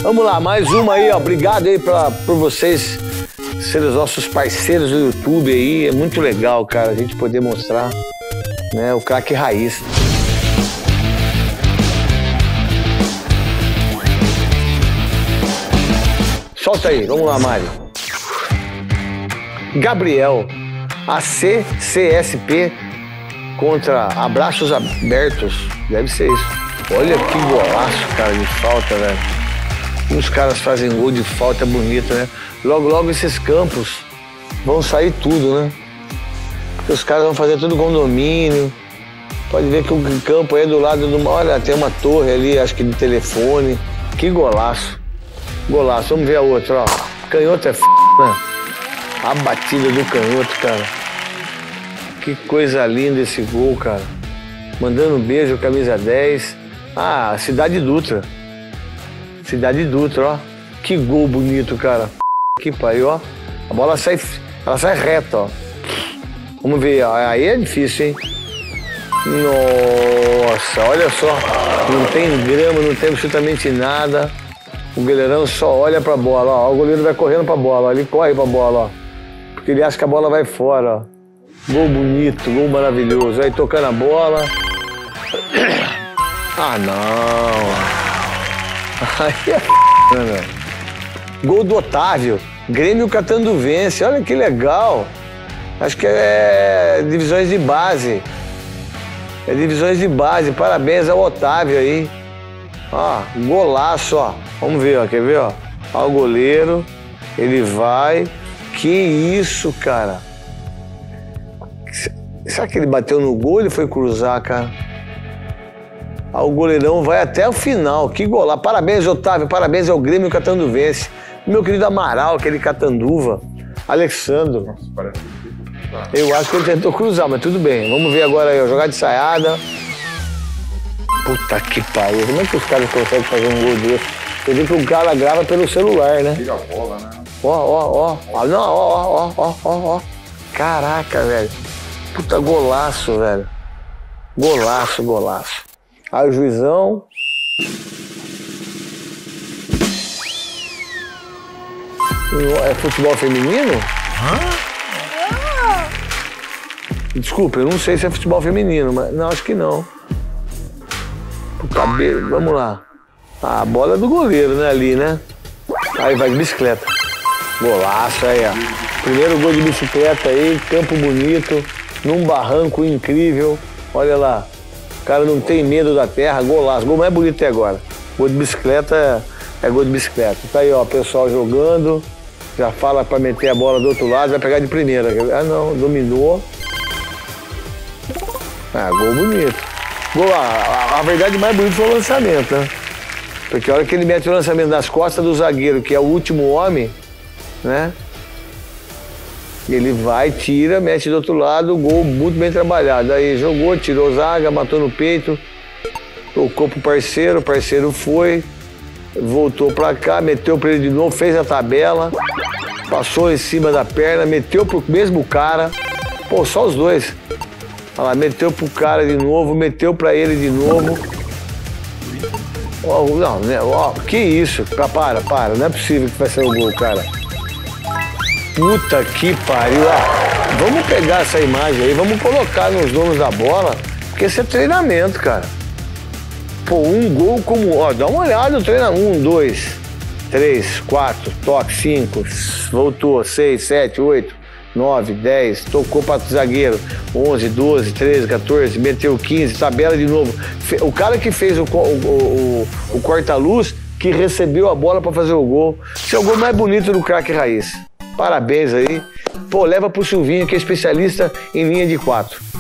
Vamos lá, mais uma aí, ó. Obrigado aí por vocês serem os nossos parceiros do YouTube aí. É muito legal, cara, a gente poder mostrar, né, o craque raiz. Solta aí, vamos lá, Mário. Gabriel, CSP contra Abraços Abertos. Deve ser isso. Olha que golaço, cara, de falta, velho. Os caras fazem gol de falta bonito, né? Logo, logo esses campos vão sair tudo, né? Porque os caras vão fazer tudo condomínio. Pode ver que o campo aí é do lado do... Olha, tem uma torre ali, acho que de telefone. Que golaço. Golaço. Vamos ver a outra, ó. Canhoto é né? A batida do canhoto, cara. Que coisa linda esse gol, cara. Mandando um beijo, camisa 10. Ah, Cidade Dutra. Cidade Dutra, ó. Que gol bonito, cara. Que pariu, ó. A bola sai, ela sai reta, ó. Vamos ver, ó. Aí é difícil, hein? Nossa, olha só. Não tem grama, não tem absolutamente nada. O goleirão só olha pra bola, ó. O goleiro vai correndo pra bola, ó. Ele corre pra bola, ó. Porque ele acha que a bola vai fora, ó. Gol bonito, gol maravilhoso. Aí tocando a bola. Ah, não. Aí é né? Gol do Otávio. Grêmio Catanduvense. Olha que legal. Acho que é divisões de base. É divisões de base. Parabéns ao Otávio aí. Ó, golaço, ó. Vamos ver, ó. Quer ver, ó? Ó o goleiro. Ele vai. Que isso, cara. Será que ele bateu no gol ou ele foi cruzar, cara? Ah, o goleirão vai até o final. Que golaço. Parabéns, Otávio. Parabéns ao Grêmio Catanduvense. Meu querido Amaral, aquele Catanduva. Alexandro. Nossa, parece... Eu acho que ele tentou cruzar, mas tudo bem. Vamos ver agora aí, ó. Jogar de saiada. Puta que pariu. Como é que os caras conseguem fazer um gol desse? Você vê que o cara grava pelo celular, né? Liga a bola, né? Ó. Não, ó. Caraca, velho. Puta golaço, velho. Golaço. Aí o juizão. É futebol feminino? Desculpa, eu não sei se é futebol feminino, mas não, acho que não. O cabelo, vamos lá. A bola é do goleiro, né, ali, né? Aí vai de bicicleta. Golaço aí, ó. Primeiro gol de bicicleta aí, campo bonito, num barranco incrível. Olha lá. O cara não tem medo da terra, golaço. Gol mais bonito até agora. Gol de bicicleta é gol de bicicleta. Tá aí, ó, o pessoal jogando. Já fala pra meter a bola do outro lado, vai pegar de primeira. Ah, não, dominou. Ah, gol bonito. Gol, a verdade mais bonita foi o lançamento, né? Porque a hora que ele mete o lançamento nas costas do zagueiro, que é o último homem, né? Ele vai, tira, mete do outro lado, gol muito bem trabalhado. Aí jogou, tirou zaga, matou no peito, tocou pro parceiro, o parceiro foi, voltou pra cá, meteu pra ele de novo, fez a tabela, passou em cima da perna, meteu pro mesmo cara. Pô, só os dois. Olha lá, meteu pro cara de novo, meteu pra ele de novo. Ó, não, né? Ó, que isso? Para, não é possível que vai ser o gol, cara. Puta que pariu. Ah, vamos pegar essa imagem aí, vamos colocar nos donos da bola, porque esse é treinamento, cara. Pô, um gol como... Ó, dá uma olhada no treinamento. 1, 2, 3, 4, toque, 5, voltou, 6, 7, 8, 9, 10, tocou para o zagueiro, 11, 12, 13, 14, meteu 15, tabela de novo. O cara que fez o corta-luz, que recebeu a bola para fazer o gol. Esse é o gol mais bonito do craque raiz. Parabéns aí. Pô, leva pro Silvinho, que é especialista em linha de 4.